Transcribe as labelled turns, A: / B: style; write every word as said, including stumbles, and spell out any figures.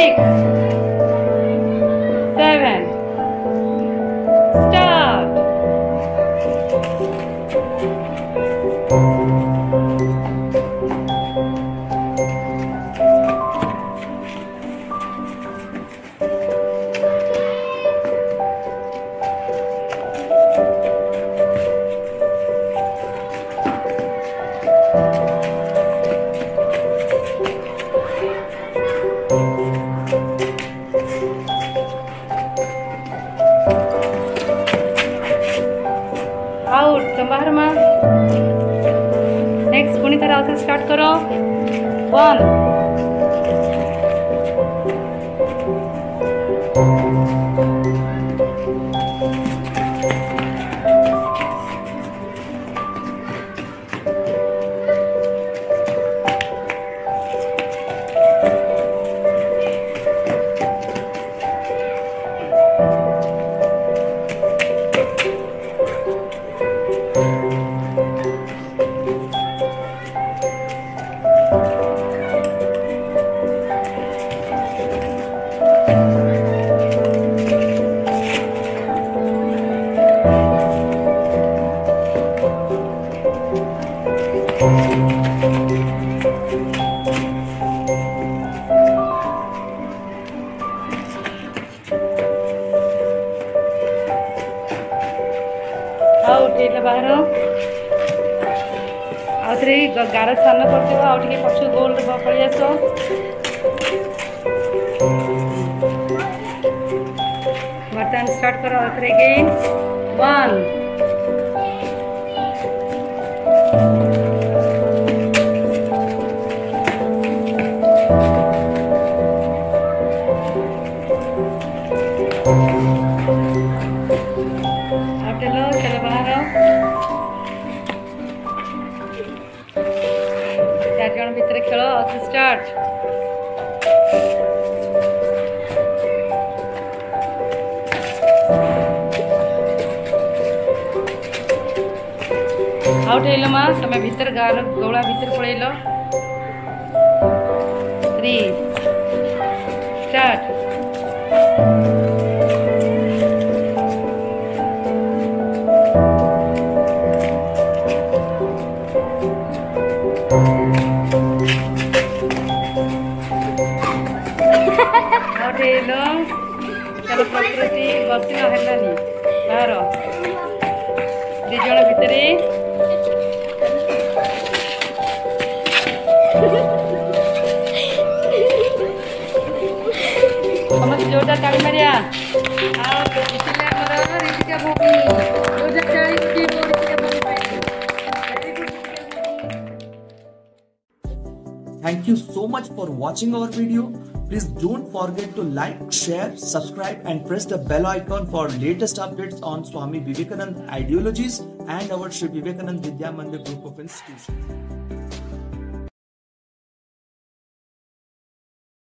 A: six, seven. Start. Out तुम बाहर मां नेक्स्ट पुनी तरह आउट स्टार्ट करो वन आउट ये बाहर आउे गार स्थान कर आउे पक्ष गोल पलि आस बर्तमान स्टार्ट कर अगेन वन चलो चलो बाहर चार जन भितर खेल स्टार्ट आउट हेल माँ तुम भीतर गार गौड़ा भीतर पलैल थ्री स्टार्ट हेलो चलो प्रकृति बस है बाहर दिज भितर समस्त जोरदार ताली मारिया ऋतिका भूमि
B: Thank you so much for watching our video. Please don't forget to like, share, subscribe and press the bell icon for latest updates on Swami Vivekananda ideologies and our Sri Vivekananda Vidya Mandir group of institutions.